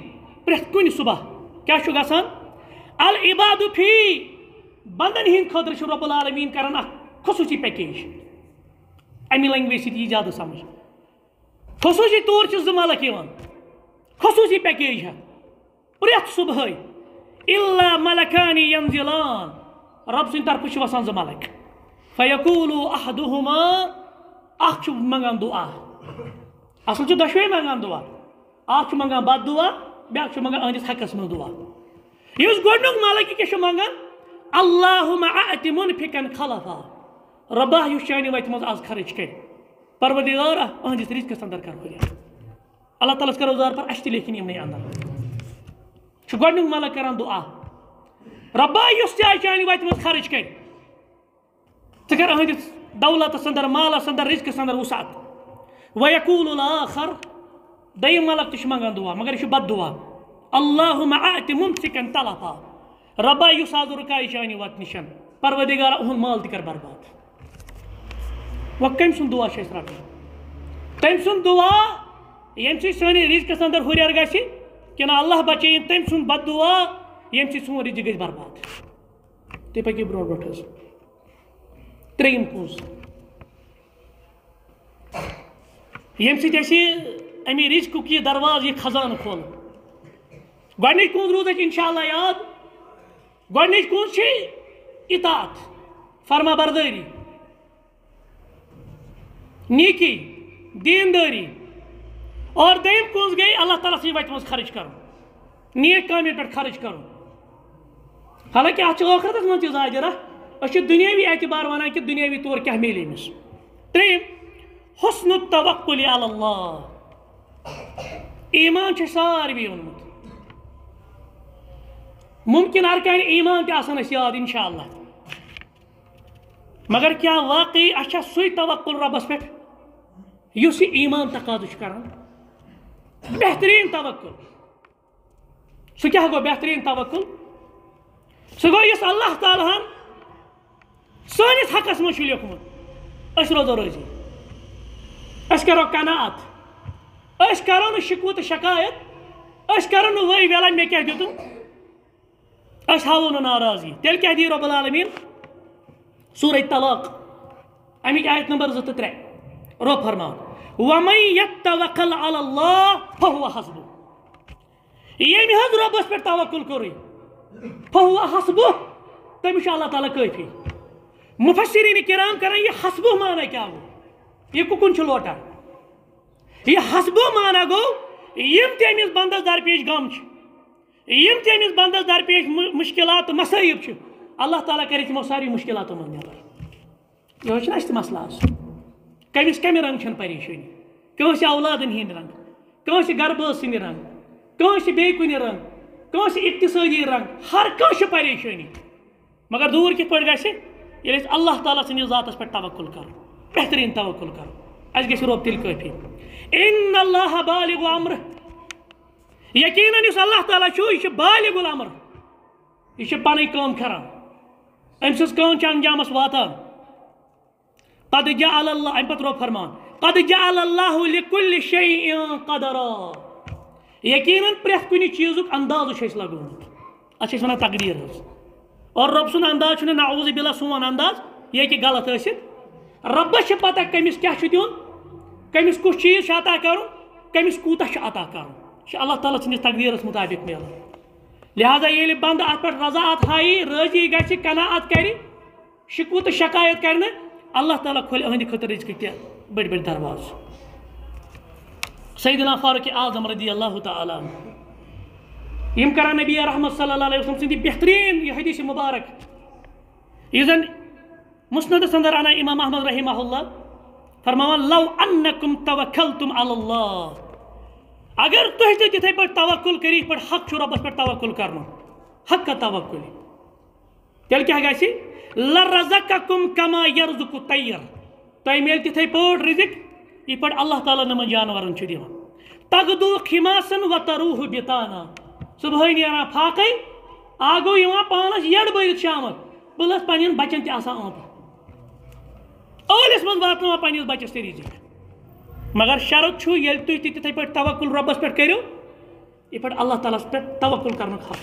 پرٛٮ۪تھ کُنہِ صُبح کیٛاہ چھُ گژھان العبادُ فی بندن ہٕنٛدۍ خٲطرٕ چھُ رۄب العالمیٖن کران اکھ خصوٗصی پیکیج اَمہِ لنٛگویج سۭتۍ یی زیادٕ سمجھ خصوٗصی طور چھِ زٕ ملک یِوان خصوٗصی پیکیج ہٮ۪تھ پرٛٮ۪تھ صُبحٲے اِلا ملکانی ینزلان رۄب سٕنٛدِ طرفہٕ چھِ وسان زٕ ملک فیقوٗلُ احدُہُما اکھ چھُ منگان دُعا اصل چھُ دۄشوے منگان دُعا اکھ چھُ منگان بد دُعا بیٛاکھ چھُ منگان أہنٛدِس حقس منٛز دُعا یُس گۄڈنیُک ملک یہِ کیٛاہ چھُ منگان اللہُمَ اَعْتِ مُنفِقًا خلفا رۄبا یُس چانہِ وتہِ منٛز آز خرٕچ کرِ پروردِگارا أہنٛدِس رِزقس اندر کر ہُریر اللہ تعالیٰ ہس کرو زار پر اَسہِ تہِ لیکھِن یِمنٕے اندر چھُ گۄڈنیُک ملک کران دُعا رۄبا یُس تہِ آز چانہِ وتہِ منٛز خرٕچ کرِ ژٕ کر أہنٛدِس دولتس اندر مالس اندر رِزقس اندر وُسعت وَیقوٗلُ الآخر دوٚیِم ملک تہِ چھُ منگان دُعا مگر یہِ چھُ بد دُعا اللہُمَ اَعْتِ مُمسِکًا تلفا رۄبا یُس آز رُکایہِ چانہِ وتہِ نِش پروردِگارا اُہُنٛد مال تہِ کر برباد وۄنۍ کٔمۍ سُنٛد دُعا چھِ أسۍ رٹان تٔمۍ سُنٛد دُعا ییٚمہِ سۭتۍ سٲنِس رِزقس اندر ہُریر گژھِ کِنہٕ اللہ بچٲیِن تٔمۍ سُنٛد بد دُعا ییٚمہِ سۭتۍ سون رِزق گژھِ برباد تُہۍ پٔکِو برونٛٹھ برونٛٹھ حظ ترٛیٚیِم پوٚز ییٚمہِ سۭتۍ اَسہِ اَمہِ رِزقُک یہِ درواز یہِ خزانہٕ کھولہٕ گۄڈنِچ کُنٛز روٗز اَسہِ اِنشاء اللہ یاد گۄڈنِچ کُنٛز چھِ اطاعت فرما بردٲری نیکی دیندٲری اور دوٚیِم کُنٛز گٔے اللہ تعالیٰ سٕنٛدِ وتہِ منٛز خرٕچ کرُن نیک کامٮ۪ن پٮ۪ٹھ خرٕچ کرُن حالانکہِ اَتھ چھِ ٲخرتس منٛز تہِ زاجرہ أسۍ چھِ دُنیٲوی اعتبار وَنان کہِ دُنیٲوی طور کیٛاہ میلہِ أمِس ترٛیٚیِم حُسنُ التوکُل علی اللہ ایٖمان چھُ ساروی اوٚنمُت مُمکِن ارکانہِ ایٖمان تہِ آسان اَسہِ یاد اِنشاء اللہ مگر کیٛاہ واقعی اَسہِ چھا سُے توکُل رۄبس پٮ۪ٹھ یُس یہِ ایٖمان تقاضہٕ چھُ کران بہتریٖن توکُل سُہ کیٛاہ گوٚو بہتریٖن توکُل سُہ گوٚو یُس اللہ تعالیٰ ہن سٲنِس حقس منٛز چھُ لیوکھمُت أسۍ روزو رٲضی أسۍ کرو قناعت أسۍ کرو نہٕ شِکوٕ تہٕ شکایت أسۍ کرو نہٕ وٲے ویلا مےٚ کیٛاہ دیُتُم أسۍ ہاوو نہٕ ناراضگی تیٚلہِ کیٛاہ دی رۄب العالمیٖن سورہ طلاق اَمِچ آیت نمبر زٕ تہٕ ترٛےٚ رۄب فرماوان وَمَن یَتَوَکَّل عَلَى اللہِ فَهُوَ حَسْبُهُ ییٚمہِ حظ رۄبس پٮ۪ٹھ توکُل کوٚرُے فَهُوَ حَسْبُهُ تٔمِس چھُ اللہ تعالیٰ کٲفی مُفَسِریٖنِ کِرام کران یہِ حسبُہ مانا کیٛاہ گوٚو یہِ کُکُن چھُ لوٹان یہِ حسبُہ مانا گوٚو یِم تہِ أمِس بنٛدس درپیش غم چھِ یِم تہِ أمِس بنٛدس درپیش مُشکِلات تہٕ مصٲیِب چھِ اللہ تعالیٰ کرِ تِمو ساروی مُشکِلاتو منٛز نٮ۪بر یِہوے چھُنہ اَسہِ تہِ مسلہٕ آسان کٔمِس کَمہِ رنٛگہٕ چھَنہٕ پریشٲنی کٲنٛسہِ اولادن ہِنٛدۍ رنٛگ کٲنٛسہِ گربٲژ سٕنٛدِ رنٛگ کٲنٛسہِ بیٚیہِ کُنہِ رنٛگ کٲنٛسہِ اقتصٲدی رنٛگ ہر کٲنٛسہِ چھِ پریشٲنی مگر دوٗر کِتھ پٲٹھۍ گژھِ ییٚلہِ أسۍ اللہ تعالیٰ سٕنٛدِس ذاتس پٮ۪ٹھ توکُل کرو بہتریٖن توکُل کرو اَسہِ گژھِ رۄب تیٚلہِ کٲفی اِنَّ اللہِ بالِغُ اَمرہ یقیٖنن یُس اللہ تعالیٰ چھُ یہِ چھُ بالِغُ الامر یہِ چھُ پنٕنۍ کٲم کران أمۍ سٕنٛز کٲم چھِ انجامس واتان قد جعل اللہ اَمہِ پتہٕ رۄب فرمان قد جعل اللہُ لِکُلِّ شیءٍ قدرا یقیٖنن پرٛٮ۪تھ کُنہِ چیٖزُک اندازٕ چھُ اَسہِ لگومُت اَتھ چھِ أسۍ ونان تقدیٖر حظ اور رۄب سُنٛد انداز چھُنہٕ نعوذ باللہ سون انداز یہِ ہیٚکہِ غلط ٲسِتھ رۄبس چھِ پتہ کٔمِس کیٛاہ چھُ دیُن کٔمِس کُس چیٖز چھُ عطا کرُن کٔمِس کوٗتاہ چھُ عطا کرُن یہِ چھُ اللہ تعالیٰ سٕنٛدِس تقدیٖرس مُطابق میلان لہٰذا ییٚلہِ بنٛدٕ اَتھ پٮ۪ٹھ رضاعت ہایی رٲضی گژھِ قناعت کرِ شِکوٕ تہٕ شکایت کرِ نہٕ اللہ تعالیٰ کھولہِ أہنٛدِ خٲطرٕ رِزقٕکۍ تہِ بٔڑۍ بٔڑۍ درواز سیدنا فاروق اعظم رضی اللہ تعالیٰ یِم کران نبی رحمت صلی اللہ علیہ وسلم سٕنٛدِ بہتریٖن یہِ حدیث مُبارک یُس زن مُسندس اندر انان امام احمد رحمہ اللہ فرماوان لو انکم توکلتم علی اللہ اگر تُہۍ تہِ تِتھٕے پٲٹھۍ توکُل کٔرِو یِتھ پٲٹھۍ حق چھُ رۄبس پٮ۪ٹھ توکُل کرُن حق توکُل تیٚلہِ کیٛاہ گژھِ لرزقکم کما یرزق الطیر تۄہہِ میلہِ تِتھٕے پٲٹھۍ رِزق یِتھ پٲٹھۍ اللہ تعالیٰ یِمن جانورن چھُ دِوان تغدو خِماسن و تروح بِطانا صبحٲے نیران فاقے اکھ گوٚو یِوان پانس یڈ بٔرِتھ شامس بہٕ ٲس پننٮ۪ن بچن تہِ آسان آمُت ٲلِس منٛز واتناوان پننِس بچس تہِ رِزق مگر شرط چھُ ییٚلہِ تُہۍ تہِ تِتھٕے پٲٹھۍ توکُل رۄبس پٮ۪ٹھ کٔرِو یہ پہ اللہ تعالیٰ پہ توکل کرنے حق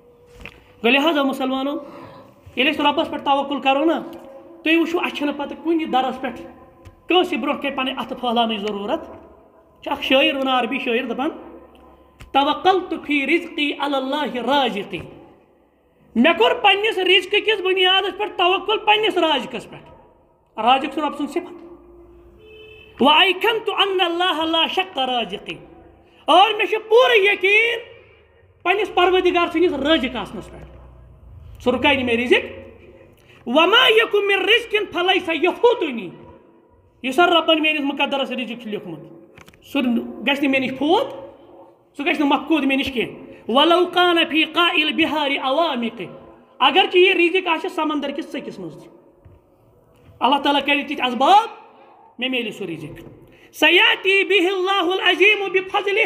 گو لہذا مسلمانوں یل ربس پہ توکل کرو نا تھی وچو اچھا پتہ کن درس پہ کنس برو کن پہ ات پھہلان ضرورت اخ شاعر ونان عربی شاعر دپان توکلت فی رزقی علی اللہ رازقی مے کور پنس رزق کس بنیاد پہ توکل پنس رازقس پہ رازق رب سن صفت وَأَيْقَنْتُ أَنَّ اللَّهَ لَا شَقَّ رَازِقِي اور مے پورٕ یقین پنس پروردگار سنس رازق آسنس پہ سہ رکائے مے رزق وَمَا يَكُن مِّن رِزْقٍ فَلَيْسَ يَفُوتُنِي یہ سر ربن میانس مقدرس رزق لیکھمت سہ گژھِ مے نش فوت سہ گژھِ مفقود مے نش کی وَلَوْ كَانَ فِي قَاعِ الْبِحَارِ عَوَامِقِ اگرچہ یہ رزق آسہِ سمندر کس ژٔکِس منٛز اللہ تعالیٰ کرِ تِتھۍ اسباب مے میلہِ سہ رزق سَیَأْتِی بِهِ اللَّهُ الْعَظِیمُ بِفَضْلِهِ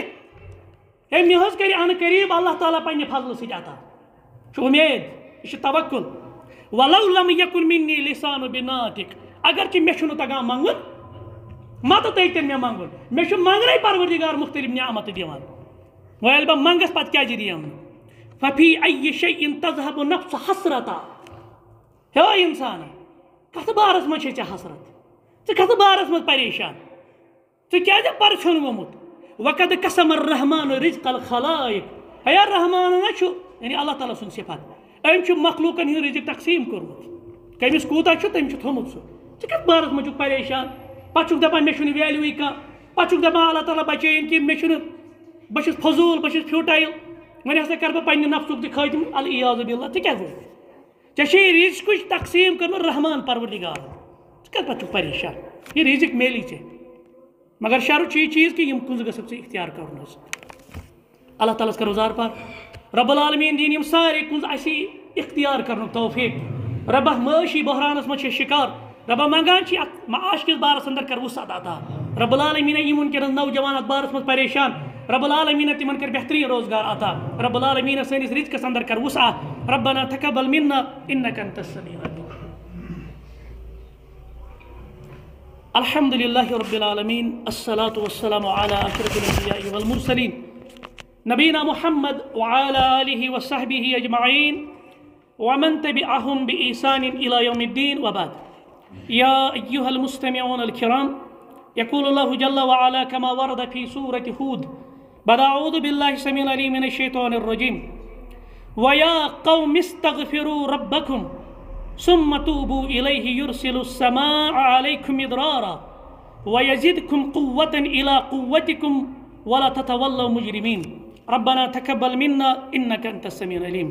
ہے مے حظ کرِ ان قریب اللہ تعالیٰ پننہِ فضلہٕ سۭتۍ عطا چھُ امید یہ چھُ توکل وَلَوْ لَمْ يَكُن مِنِّی لِسَانُ بِنَاطِق اگرچہ مے چھُنہٕ تگان منگُن متہٕ تٔگۍ مے منگُن مے چھُ منگنے پروردگار مختلف نعمت دِوان وۄنۍ ییٚلہِ بہٕ منگس پتہٕ کیازِ دِیم نہٕ فَفِی أَیِّ شَیْءٍ تَذْهَبُ النَّفْسُ حَسْرَتًا ہے اِنسان کتھ بارس منٛز چھے ژےٚ حسرت ژٕ کتھ بارس منٛز پریشان ژٕ کیازِ پرچھوٚن گوٚمُت وَقَدْ قَسَمَ الرَّحْمَنُ رِزْقَ الْخَلَائِقِ ہے رحمان چھُ یعنی اللہ تعالیٰ سُنٛد صفت أمۍ چھُ مخلوقن ہُنٛد رزق تقسیٖم کوٚرمُت کٔمِس کوٗتاہ چھُ تٔمۍ چھُ تھوٚمُت سُہ ژٕ کتھ بارس منٛز چھُکھ پریشان پتہٕ چھُکھ دپان مےٚ چھُنہٕ ویلیوٗوٕے کانٛہہ پتہٕ چھُکھ دپان اللہ تعالیٰ بچٲیِن کہِ مےٚ چھُنہٕ بہٕ چھُس فضوٗل بہٕ چھُس فیوٗٹایل وۄنۍ ہسا کرٕ بہٕ پننہِ نفسُک تہِ خٲتمہٕ العیاذ باللہ ژےٚ کیٛاہ گوٚو ژےٚ چھے رزقٕچ تقسیٖم کٔرمٕژ رحمان پروردگار ژٕ کتھ پتہٕ چھُکھ پریشان یہ رزق میلی ژےٚ مگر شرط چھُ یہ چیٖز کہِ یِم کُنزٕ گژھکھ ژٕ اختیار کرُن حظ اللہ تعالیٰ ہس کرو زار پار رب العالمیٖن دِیِن یِم سارے کُنزٕ اسی اختیار کرنُک توفیٖق ربہ معاشی بحرانس منٛز چھِ شکار ربہ منگان چھِ اتھ معاش کِس بارس اندر کر وسعت عطا رب العالمیٖن یِم ونکیٚنس نوجوان اتھ بارس منٛز پریشان رب العالمیٖن تِمن کر بہتریٖن روزگار عطا رب العالمیٖن سٲنِس رزقس اندر کر وسعت ربنا تقبل منا انك انت السميع العليم الحمد لله رب العالمين الصلاة والسلام على أشرف الأنبياء والمرسلين نبينا محمد وعلى آله وصحبه أجمعين ومن تبعهم بإحسان إلى يوم الدين وبعد يا أيها المستمعون الكرام يقول الله جل وعلا كما ورد في سورة هود بعد أعوذ بالله السميع العليم من الشيطان الرجيم ويا قوم استغفروا ربكم ثم توبوا إليه يرسل السماء عليكم مدرارا ويزدكم قوة إلى قوتكم ولا تتولوا مجرمين ربنا تقبل منا إنك أنت السميع العليم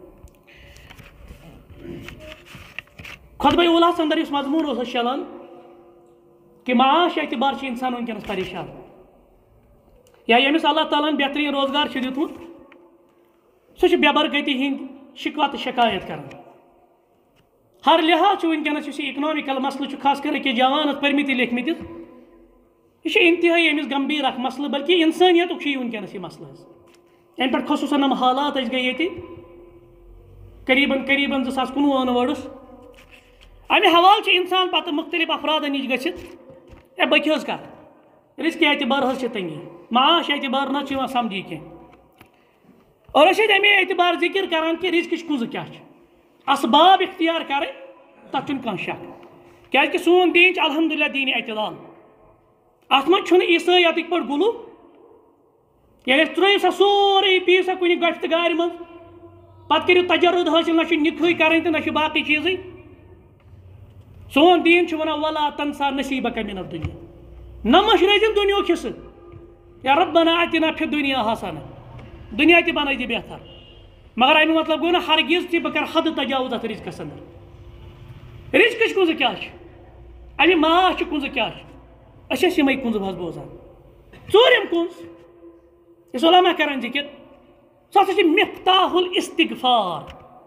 خطبہ اولا اندر اس مضمون اس چلان کہ معاش اعتبار سے انسان ونکس پریشان یا یمس اللہ تعالیٰ بہترین روزگار دیتمت سہ بے برکتی ہند شکوہ تو شکایت کران ہر لحاظ ونکس اس اکنامکل مسئلہ خاص کر کہ جوانس پرمت لیکھمت یہ انتہائی امس گمبھیر اخ مسئلہ بلکہ انسانیت ونکس یہ مسئلہ ام پہ خصوصاً ہم حالات گئی یہ قریباً قریباً زٕ ساس کُنوُہ ورس امہ حوالہ انسان پتہ مختلف افراد نش گھت اے بہ حظ کر رزق اعتبار حظ تنگی معاش اعتبار نہ سمجھی کی اور اشد امے اعتبار ذکر کران کہ رزقچ کنز کیا اسباب اختیار کریں تک کھانا شک کیا سون دین الحمدللہ دین اعتدال ات من عیسائیت پہ گلو یعنی ترو سا سورے پی سا کن گفت گار من پتہ کرو تجرد حاصل نہ نکھے کریں تو نہ باقی چیزیں سون دین ونان ولا تنسا نصیبک من الدنیا نہ مشرزن دنیا حصہ یا ربنا آتنا فی الدنیا حسنہ دنیا تہ بنائی دی بہتر مگر امی مطلب گو نا ہرگز تہ بہ کر حد تجاوز ات رزقس اندر رزقچ کنز کیا امی معاش کنز کیا اس یمے کنز حظ بوزان ژوٗرِم کنز یس علماء کران ذکر سہ ہسا مفتاح الاستغفار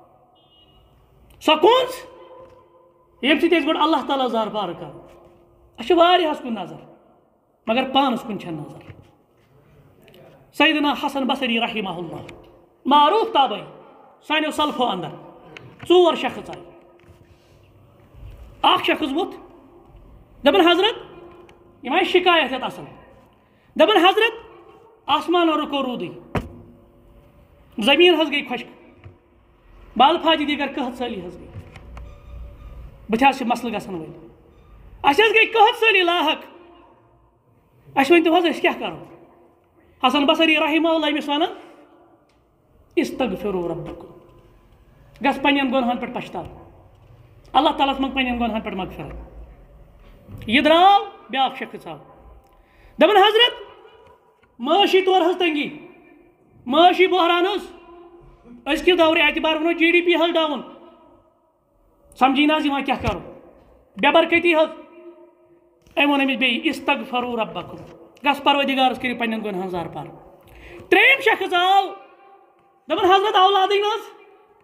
سہ کنز یم سۭتۍ أسۍ گۄڈٕ اللہ تعالیٰ زار پار کر اَسہِ چھِ واریاہس کُن نظر مگر پانس کُن چھنہٕ نظر سیدنا حسن بصری رحمہ اللہ معروف تابعی سانیو سلفو اندر ژور شخص آئی اکھ شخص ووت دپان حضرت یم آئی شکایت ہیتھ اصل دپان حضرت آسمانو رُکو روٗدٕے زمین حظ گئی خشک بال فاجی دیگر قحط سٲلی حظ گئی بہٕ حظ چھِ مسلہٕ گژھن وٲلۍ اَسہِ حظ گٔے قحط سٲلی لاحق اَسہِ ؤنۍتو حظ أسۍ کیٛاہ کَرو حسن بصری رحمہ اللہ أمِس وَنان استغفروا ربکم گژھ پنٛنٮ۪ن گۄنہَن پٮ۪ٹھ پَشتاو اللہ تعالیٰ ہَس منٛگ پنٛنٮ۪ن گۄنہَن پٮ۪ٹھ مغفرت یہِ درٛاو بیٛاکھ شخص آو دَپان حضرت معاشی طور حظ تنگی معاشی بحران حظ أزکہِ دورِ اعتبار وَنو جی ڈی پی حظ ڈاوُن سمجھی نہ حظ یِوان کیٛاہ کَرو بے برکٔتی حظ أمۍ ووٚن أمِس بیٚیہِ استغفروا ربکم گژھ پروردِگارَس کٔرِو پنٛنٮ۪ن گۄنہَن زار پار ترٛیٚیِم شخص آو دَپان حضرت اولادٕے نہ حظ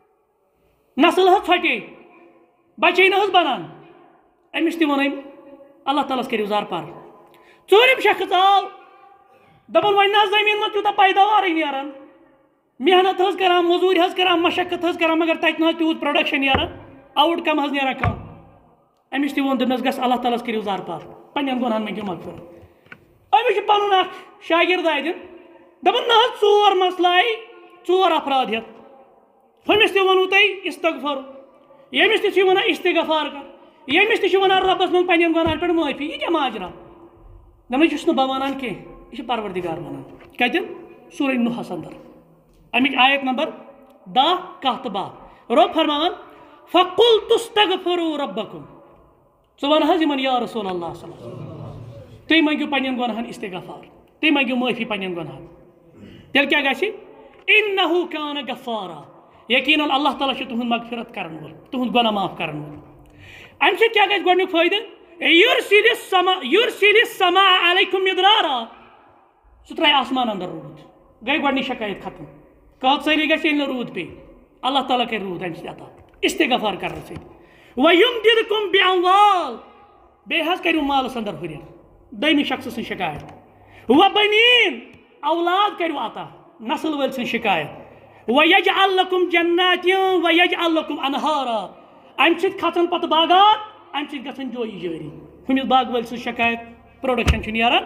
نسل حظ ژھۄٹے بچے نہ حظ بنان أمِس تہِ ووٚن أمۍ اللہ تعالیٰ ہَس کٔرِو زار پار ژوٗرِم شخص آو دَپان وۄنۍ نہ حظ زٔمیٖن منٛز تیوٗتاہ پیداوارٕے نیران محنت حظ کران موٚزوٗرۍ حظ کران مشقت حظ کران مگر تَتہِ نہ حظ تیوٗت پرٛوڈَکشن نیران آوُٹ کم حظ نیران کم أمِس تہِ ووٚن دوٚپنَس گژھ اللہ تعالیٰ ہَس کٔرِو زار پار پنٛنٮ۪ن گۄنہَن مٔنٛگِو مغفرت أمِس چھُ پَنُن اکھ شاگرد اَتٮ۪ن دَپان نہ حظ ژور مسلہٕ آیہِ ژور افراد ہٮ۪تھ ہُمِس تہِ ووٚنوُ تۄہہِ استغفر ییٚمِس تہِ چھُ وَنان استغفار کر ییٚمِس تہِ چھُ وَنان رۄبَس منٛگ پنٛنٮ۪ن گۄنہَن پٮ۪ٹھ معٲفی یہِ کیٛاہ ماجرا دَپان یہِ چھُس نہٕ بہٕ وَنان کینٛہہ یہِ چھُ پروردِگار وَنان کَتٮ۪ن سورہ نوحس اندر اَمِچ آیت نمبر دہ کاہ تہٕ باہ رۄب فرماوان فقلت استغفروا ربکم ژٕ وَن حظ یِمن یا رسول اللہ صلی اللہ علیہ وسلم تُہۍ مٔنٛگِو پنٛنٮ۪ن گۄنہَن استغفار تُہۍ مٔنٛگِو معٲفی پنٛنٮ۪ن گۄنہَن تیٚلہِ کیٛاہ گژھِ اِنہُ کان غفارا یقیٖناً اللہ تعالیٰ چھُ تُہُنٛد مغفرت کرن وول تُہُنٛد گۄناہ معاف کرن وول اَمہِ سۭتۍ کیٛاہ گژھِ گۄڈنیُک فٲیدٕ یُرسِلِ السما یُرسِلِ السماء علیکم مدرارا سُہ ترٛایہِ آسمان اندر روٗد گٔے گۄڈنِچ شکایت ختم قحط سٲلی گژھِ ییٚلہِ نہٕ روٗد پیٚیہِ اللہ تعالیٰ کَرِ روٗد اَمہِ سۭتۍ عطا استغفار کرنہٕ سۭتۍ وَیُمدِدکُم بِأَموال بیٚیہِ حظ کٔرِو مالس اندر ہُرٮ۪ر دوٚیمہِ شخصہٕ سٕنٛز شکایت وَبَنیٖن اولاد کٔرِو عطا نسل وٲلۍ سٕنٛز شکایت وَیَجعل لَکُم جناتٍ وَیَجعل لَکُم انہارا اَمہِ سۭتۍ کھژن پتہٕ باغات اَمہِ سۭتۍ گژھن جویی جٲری ہُمِس باغ وٲلۍ سٕنٛز شکایت پرٛوڈَکشن چھُ نیران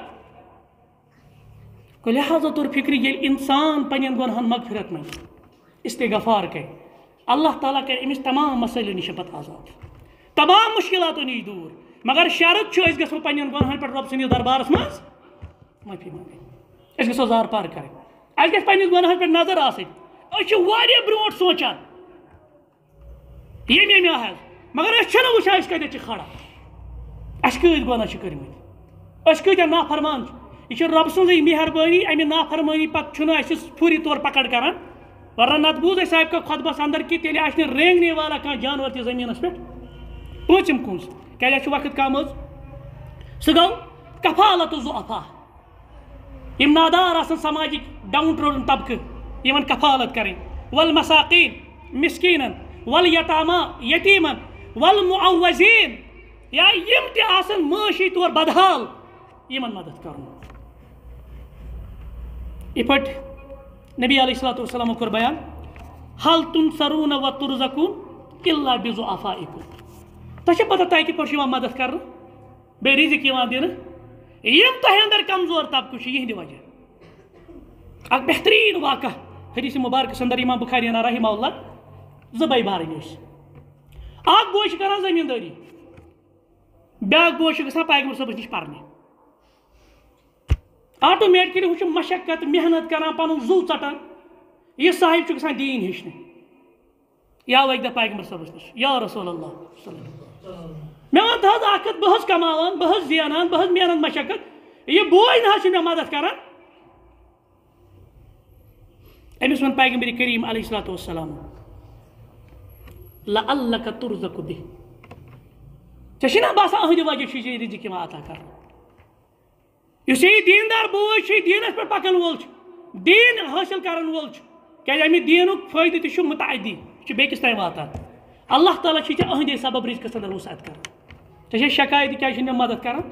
گوٚو لہٰذا طور فِکرِ ییٚلہِ اِنسان پنٛنٮ۪ن گۄنہَن مغفرت منٛگہِ استغفار کرِ اللہ تعالیٰ کرِ أمِس تمام مسٲیلو نِش پتہٕ آزاد تمام مُشکلاتو نِش دوٗر مگر شرط چھُ أسۍ گژھو پنٛنٮ۪ن گۄنہَن پٮ۪ٹھ رۄب سٕنٛدِس دربارس منٛز معٲفی منٛگٕنۍ أسۍ گژھو زار پار کرٕنۍ اَسہِ گژھِ پنٛنِس گۄنہَس پٮ۪ٹھ نظر آسٕنۍ أسۍ چھِ واریاہ برونٛٹھ سونٛچان ییٚمہِ ییٚمہِ حظ مگر أسۍ چھِنہٕ وٕچھان أسۍ کَتٮ۪تھ چھِ کھڑا اَسہِ کۭتۍ گۄناہ چھِ کٔرمٕتۍ أسۍ کۭتیاہ نافرمان چھِ یہِ چھِ رۄب سٕنٛزٕے مہربٲنی اَمہِ نافرمٲنی پتہٕ چھُنہٕ اَسہِ فوری طور پکڑ کران ورنہ نتہٕ بوٗز اَسہِ سابقہ خۄطبس اندر کہِ تیٚلہِ آسہِ نہٕ رینٛگنے والا کانٛہہ جانور تہِ زٔمیٖنس پٮ۪ٹھ پوٗژِم کُنٛز کیٛازِ اَسہِ چھُ وقت کم حظ سُہ گوٚو کفالت ضعفا یِم نادار آسان سماجِک ڈاوُن ٹروڈن طبقہٕ یِمن کفالت کرٕنۍ والمساقین مسکیٖنن والیتاما یتیٖمن والمعوزیٖن یا یِم تہِ آسان معاشی طور بدحال یِمن مدد کرُن یِتھ پٲٹھۍ نبی علیہ الصلوۃ والسلامو کوٚر بیان حل تُنصرون وترزقون الا بضعفائکم تۄہہِ چھِ پتہ تۄہہِ کِتھ پٲٹھۍ چھِ یِوان مدد کرنہٕ بیٚیہِ رِزق یِوان دِنہٕ یِم تۄہہِ اندر کمزور طبقہٕ چھِ یِہنٛدِ وجہ اکھ بہتریٖن واقعہ حدیث مبارکس اندر امام بخاری انہ رحمہ اللہ زٕ بٲے بارٕنۍ ٲسۍ اکھ بوے چھُ کران زٔمیٖندٲری بیٛاکھ بوے چھُ گژھان پیغمبر صٲبس نِش پرنہِ آٹومیٹکلی ہُہ چھُ مشقت محنت کران پنُن زُو ژٹان یہِ صاحب چھُ گژھان دیٖن ہیٚچھنہِ یا لٲگۍ دَ پیغمبر صٲبس نِش یا رسول اللہ مےٚ ووٚن تہٕ حظ اکھ ہتھ بہٕ حظ کماوان بہٕ حظ زینان بہٕ حظ محنت مشقت یہِ بوے نہ حظ چھُ مےٚ مدد کران أمِس ووٚن پیغمبر کریم علیہ الصلوۃ والسلام لعلک ترزق بہ ژےٚ چھُے نہ باسان أہنٛدِ وجہ چھُ یہِ رِزق یِوان عطا کرنہٕ یُس یہِ دیٖندار بوے چھُ یہِ دیٖنس پٮ۪ٹھ پکن وول چھُ دیٖن حٲصِل کرن وول چھُ کیٛازِ اَمہِ دیٖنُک فٲیدٕ تہِ چھُ مُتعدی یہِ چھُ بیٚکِس تام واتان اللہ تعالیٰ چھُے ژےٚ أہنٛدے سبب رِزقس اندر وُسعت کران ژےٚ چھے شکایت یہِ کیٛازِ چھُنہٕ مےٚ مدد کران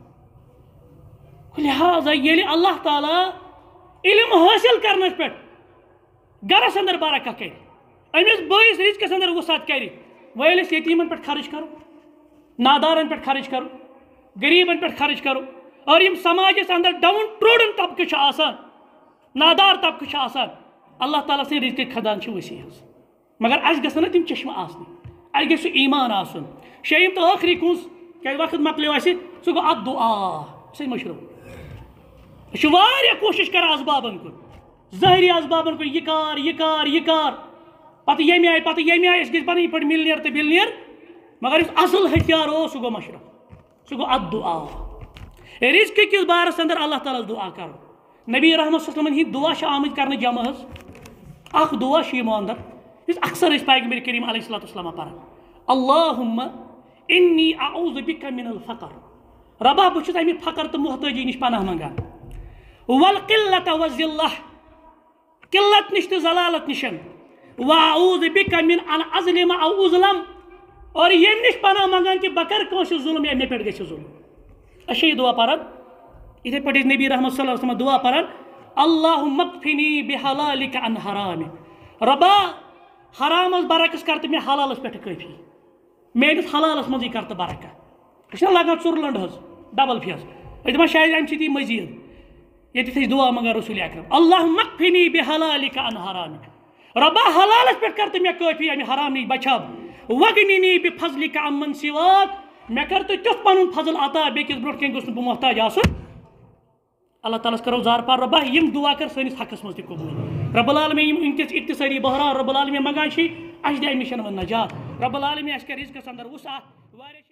لہٰذا ییٚلہِ اللہ تعالیٰ علم حٲصِل کرنس پٮ۪ٹھ گرس اندر برکت کرِ أمِس بٲیِس رِزقس اندر وُسعت کرِ وۄنۍ ییٚلہِ أسۍ یتیٖمن پٮ۪ٹھ خرٕچ کرو نادارن پٮ۪ٹھ خرٕچ کرو غریٖبن پٮ۪ٹھ خرٕچ کرو اور یِم سماجس اندر ڈاوُن ٹروڈن طبقہٕ چھِ آسان نادار طبقہٕ چھِ آسان اللہ تعالیٰ سٕنٛدِ رِزقٕکۍ خزان چھِ وسیع حظ مگر اَسہِ گژھن نہٕ تِم چشمہٕ آسنہِ اَسہِ گژھِ سُہ ایٖمان آسُن شیٚیِم تہٕ ٲخری کُنٛز کیٛازِ وقت مۄکلیو اَسہِ سُہ گوٚو اَدُ دُعا سُہ مٔشرو أسۍ چھِ واریاہ کوٗشِش کران اَسبابن کُن ظٲہری اَسبابن کُن یہِ کار یہِ کار یہِ کار پتہٕ ییٚمہِ آیہِ پتہٕ ییٚمہِ آیہِ أسۍ گٔژھۍ پنٕنۍ پٲٹھۍ مِلنیر تہٕ بِلنیر مگر یُس اصل ہتھیار اوس سُہ گوٚو مشرف سُہ گوٚو اَدُ دُعا رِزقہٕ کِس بارس اندر اللہ تعالیٰ دُعا کرُن نبی رحمت صلی اللہ علیہ وسلمن ہِنٛدۍ دُعا چھِ آمٕتۍ کرنہٕ جمع حظ اکھ دُعا چھُ یِمو اندر یُس اکثر أسۍ پیغمبر کریم علیہ الصلوۃ والسلام پران اللہُمَّ اِنی اعوذ بِکَ مِنَ الفقر ربا بہٕ چھُس امہِ فقر تہٕ محتٲجی نِش پناہ منگان والقلۃ والذلہ قلت نش تہٕ ضلالت نِشن واعوذ بِکَ مِن ان اظلم او اظلم اور ییٚمہِ نِش پناہ منگان کہِ بہٕ کرٕ کٲنٛسہِ ظُلم یا مےٚ پٮ۪ٹھ گژھِ ظُلم أسۍ چھِ یہِ دُعا پران یِتھے پٲٹھۍ ٲسۍ نبی رحمت صلی اللہ علیہ وسلم دُعا پران اللہُمَّ اکفنی بحلالِکَ عن حرامِ ربا حرامس برعکس کر تہٕ مےٚ حلالس پٮ۪ٹھ کٲفی میٲنِس حلالس منٛزٕے کر تہٕ برکت أسۍ چھِنہ لگان ژُر لنٛڈ حظ ڈبل فیس أسۍ دپان شاید امہِ سۭتۍ یی مٔزیٖد ییٚتٮ۪تھ أسۍ دُعا منگان رسول اکرم اللہُمَّ اکفنی بحلالِکَ عن حرامِ ربا حلالس پٮ۪ٹھ کر تہٕ مےٚ کٲفی امہِ حرام نِش بچاو وغنِنی بفضلِکَ عمن سواک مےٚ کر تہٕ تیُتھ پنُن فضل عطا بیٚکِس برونٛٹھ کَنۍ گوٚژھ نہٕ بہٕ محتاج آسُن اللہ تعالیٰ ہس کرو زار پار ربا یِم دُعا کر سٲنِس حقس منٛز تہِ قبوٗل رب العالمیٖن یِم وٕنکیٚس اقتصٲدی بحران رب العالمیٖن منگان چھِ اَسہِ دِ امہِ نِش وۄنۍ نجات رب العالمیٖن اَسہِ کر رِزقس اندر وسعت واریاہ